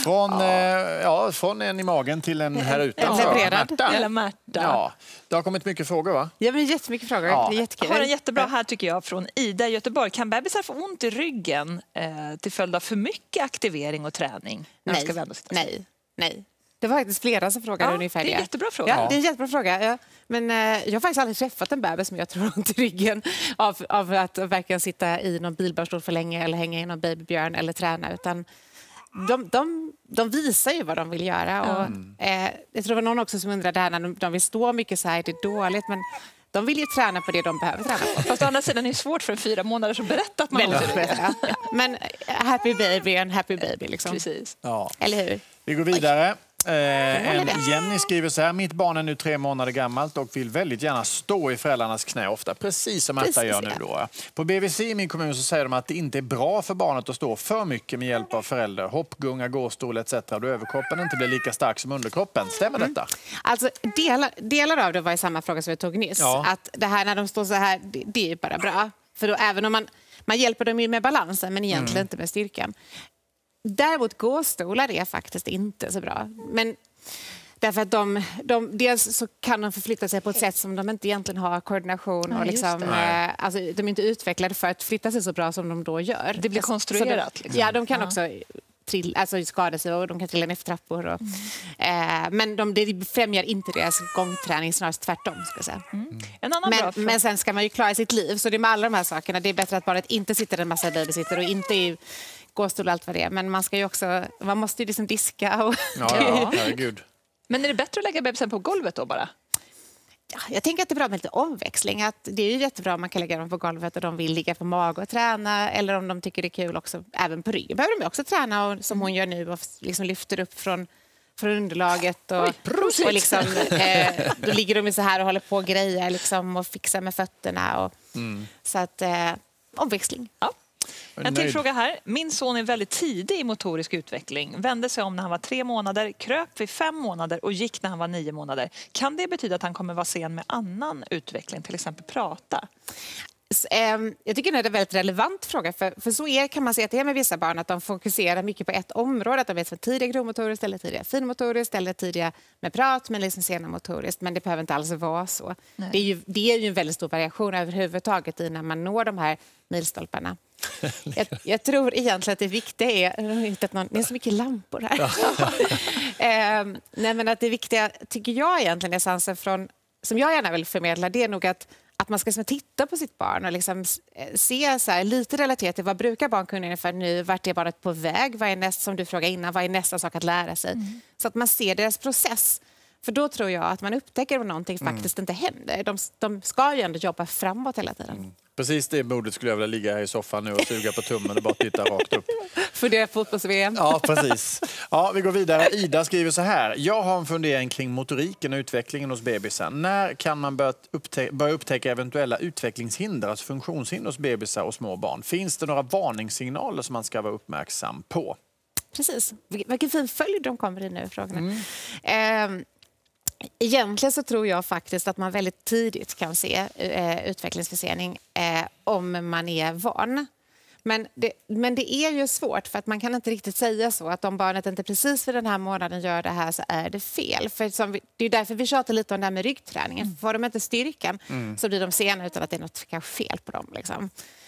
Från en i magen till en här utanför. Märta. Ja, det har kommit mycket frågor, va? Ja, men jättemycket frågor. Ja. Det är jättekul. Jag har en jättebra här tycker jag från Ida i Göteborg. Kan bebisar få ont i ryggen till följd av för mycket aktivering och träning? Nej. Det var faktiskt flera som frågade ungefär det. Det är en jättebra fråga. Ja, det är en jättebra fråga. Ja. Men jag har faktiskt aldrig träffat en bebis som jag tror har ont i ryggen av att verkligen sitta i någon bilbarnstol för länge eller hänga i någon babybjörn eller träna. Utan de visar ju vad de vill göra. Och, jag tror det var någon också som undrade där när de vill stå mycket så här, det är dåligt. Men de vill ju träna på det de behöver träna på. Fast å andra sidan är det svårt för en 4 månader att berätta att man har ont i ryggen. Ja. Men happy baby är en happy baby. Liksom. Precis. Ja. Eller hur? Vi går vidare. Jenny skriver så här: mitt barn är nu 3 månader gammalt och vill väldigt gärna stå i föräldrarnas knä ofta, precis som Märta gör nu då. På BVC i min kommun så säger de att det inte är bra för barnet att stå för mycket med hjälp av förälder. Hoppgunga, gåstol etc. Då överkroppen inte blir lika stark som underkroppen. Stämmer detta? Alltså delar av det var i samma fråga som vi tog nyss. Ja. Att det här när de står så här, det är ju bara bra. För då, även om man hjälper dem ju med balansen men egentligen inte med styrkan. Däremot gåstolar är faktiskt inte så bra. Men därför att dels så kan de förflytta sig på ett sätt som de inte egentligen har koordination. Och liksom, alltså, de är inte utvecklade för att flytta sig så bra som de då gör. Det blir konstruerat. Liksom. Ja, de kan också skada sig och de kan trilla ner för trappor. Och, men det främjar inte deras gångträning, snarast tvärtom. Ska jag säga. En annan men sen ska man ju klara sitt liv. Så det är med alla de här sakerna. Det är bättre att barnet inte sitter en massa babysitter och inte i gåstol och allt vad det är. Men man måste ju liksom diska. Och herregud. Men är det bättre att lägga bebisen på golvet då bara? Ja, jag tänker att det är bra med lite omväxling. Att det är ju jättebra om man kan lägga dem på golvet och de vill ligga på mage och träna. Eller om de tycker det är kul också, även på ryggen. Behöver de också träna och, som hon gör nu och liksom lyfter upp från underlaget. Och liksom, då ligger de så här och håller på och grejer liksom, och fixar med fötterna. Så att omväxling. Ja. En till fråga här. Min son är väldigt tidig i motorisk utveckling. Vände sig om när han var 3 månader, kröp vid 5 månader och gick när han var 9 månader. Kan det betyda att han kommer vara sen med annan utveckling, till exempel prata? Jag tycker det är en väldigt relevant fråga. För så kan man se att det är med vissa barn att de fokuserar mycket på ett område. Att de vet för tidiga grovmotoriskt eller tidiga finmotoriskt eller tidiga med prat men liksom sena motoriskt. Men det behöver inte alls vara så. Det är ju en väldigt stor variation överhuvudtaget i när man når de här milstolparna. Jag tror egentligen att det viktiga är... Det är så mycket lampor här. Nej, men att det viktiga tycker jag egentligen är sansen från... Som jag gärna vill förmedla, det är nog att man ska titta på sitt barn och liksom se så här, lite relaterat till vad brukar barn kunna ungefär nu, vart är barnet på väg, vad är nästa, som du frågar innan, vad är nästa sak att lära sig. Så att man ser deras process. För då tror jag att man upptäcker om någonting faktiskt inte händer. De ska ju ändå jobba framåt hela tiden. Precis det modet skulle jag vilja ligga här i soffan nu och suga på tummen och bara titta rakt upp. För det är fotbolls-VM. Ja, precis. Ja, vi går vidare. Ida skriver så här: jag har en fundering kring motoriken och utvecklingen hos bebisar. När kan man börja upptäcka eventuella utvecklingshinder, alltså funktionshinder hos bebisar och små barn? Finns det några varningssignaler som man ska vara uppmärksam på? Precis. Vilken fin följd de kommer i nu, frågorna. Egentligen så tror jag faktiskt att man väldigt tidigt kan se utvecklingsförsening om man är van. Men det är ju svårt för att man kan inte riktigt säga så att om barnet inte precis för den här månaden gör det här så är det fel. För det är därför vi tjatar lite om det här med ryggträningen. Får de inte styrkan så blir de sena utan att det är något kanske fel på dem. Liksom.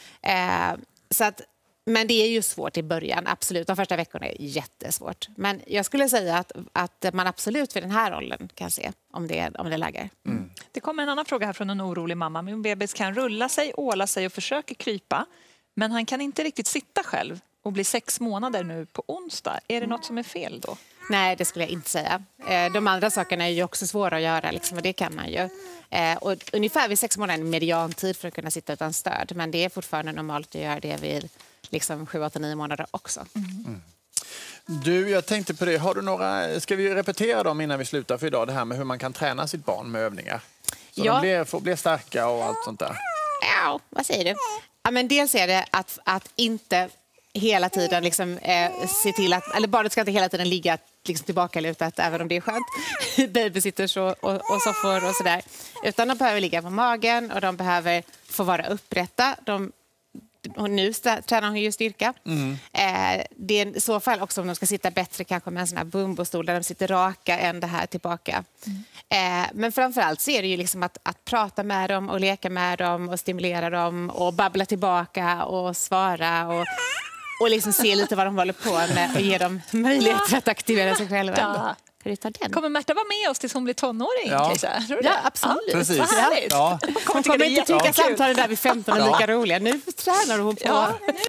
Så att, men det är ju svårt i början, absolut. De första veckorna är jättesvårt. Men jag skulle säga att man absolut vid den här rollen kan se om det lägger. Det kommer en annan fråga här från en orolig mamma. Min bebis kan rulla sig, åla sig och försöker krypa. Men han kan inte riktigt sitta själv och bli 6 månader nu på onsdag. Är det något som är fel då? Nej, det skulle jag inte säga. De andra sakerna är ju också svåra att göra, liksom, och det kan man ju. Och ungefär vid 6 månader är en mediantid för att kunna sitta utan stöd. Men det är fortfarande normalt att göra det vid liksom 7, 8, 9 månader också. Du, jag tänkte på det. Har du några, ska vi repetera dem innan vi slutar för idag? Det här med hur man kan träna sitt barn med övningar. Så de får bli starka och allt sånt där. Ja, vad säger du? Ja, men dels är det att inte hela tiden liksom, se till att... Eller barnet ska inte hela tiden ligga liksom, tillbakalutat även om det är skönt. Babysitters och soffor och sådär. Utan de behöver ligga på magen och de behöver få vara upprätta. och nu tränar hon ju styrka. Det är i så fall också om de ska sitta bättre kanske med en sån här bumbostol där de sitter raka än det här tillbaka. Men framförallt så är det ju liksom att prata med dem och leka med dem och stimulera dem och babbla tillbaka och svara och liksom se lite vad de håller på med och ge dem möjligheter att aktivera sig själva. Kommer Märta vara med oss tills hon blir tonåring? Ja, absolut. Precis. Vad härligt. Ja. Hon kommer inte tycka samtalen där vid 15 är lika roliga. Nu tränar hon på...